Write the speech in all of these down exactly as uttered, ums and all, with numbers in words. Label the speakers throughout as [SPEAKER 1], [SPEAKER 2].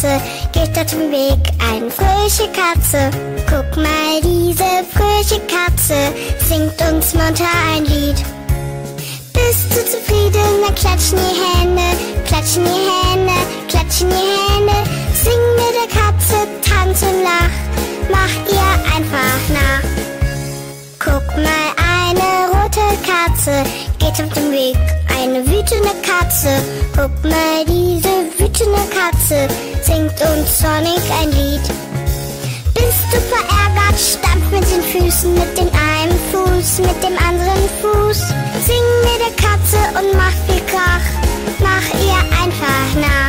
[SPEAKER 1] Katze geht auf dem Weg, eine fröhliche Katze. Guck mal, diese fröhliche Katze singt uns munter ein Lied. Bist du zufrieden, dann klatschen die Hände, klatschen die Hände, klatschen die Hände. Sing mit der Katze, tanz und lach, mach ihr einfach nach. Guck mal, eine rote Katze geht auf dem Weg, eine wütende Katze. Guck mal, diese wütende Katze singt uns zornig ein Lied. Bist du verärgert, stampf mit den Füßen, mit dem einen Fuß, mit dem anderen Fuß. Sing mit der Katze und mach viel Krach, mach ihr einfach nach.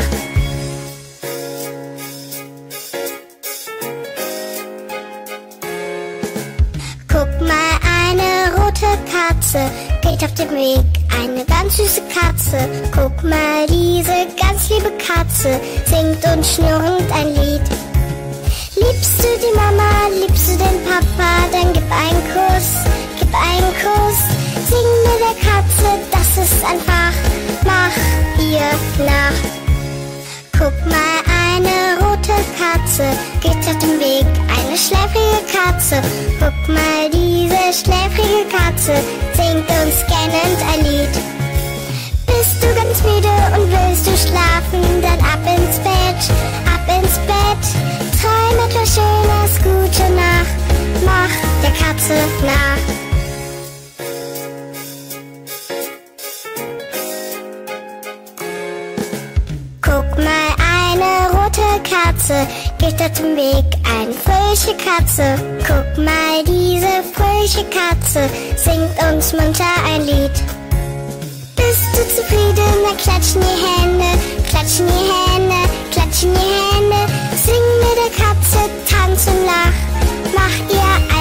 [SPEAKER 1] Guck mal, eine rote Katze geht auf dem Weg, eine ganz süße Katze. Guck mal, diese ganz liebe Katze singt uns schnurrend ein Lied. Liebst du die Mama, liebst du den Papa, dann gib einen Kuss, gib einen Kuss. Sing mit der Katze, das ist einfach, mach ihr nach. Guck mal, eine rote Katze geht auf dem Weg, eine schläfrige Katze. Guck mal, diese schläfrige Katze singt uns gähnend ein Lied. Bist du ganz müde und willst du schlafen, dann ab ins Bett, ab ins Bett. Träum etwas Schönes, gute Nacht, mach der Katze nach. Guck mal, eine rote Katze geht auf dem Weg, eine fröhliche Katze. Guck mal, diese fröhliche Katze singt uns munter ein Lied. Bist du zufrieden, dann klatschen die Hände, klatschen die Hände, klatschen die Hände. Sing mit der Katze, tanz und lach, mach ihr